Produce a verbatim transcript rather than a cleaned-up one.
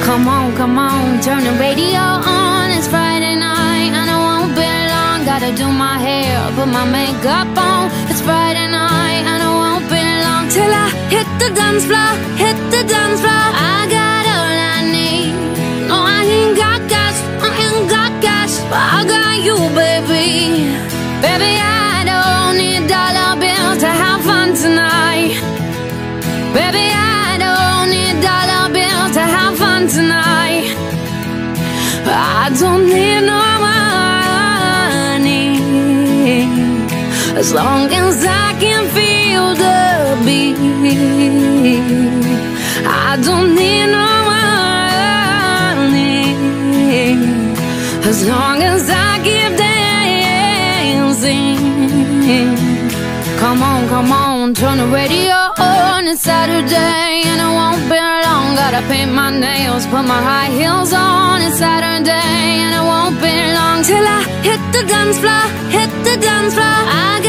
Come on, come on, turn the radio on. It's Friday night and it won't be long. Gotta do my hair, put my makeup on. It's Friday night and it won't be long till I hit the dance floor, hit the dance floor. I got all I need. No, I ain't got cash, I ain't got cash, but I got you, baby. Baby, I don't need dollar bills to have fun tonight. Baby, I don't need dollar bills to have fun tonight. I don't need no money as long as I can feel the beat. I don't need no money as long as I keep dancing. Come on, come on, turn the radio on. It's Saturday and it won't be long. Gotta paint my nails, put my high heels on. It's Saturday and it won't be long till I hit the dance floor, hit the dance floor. I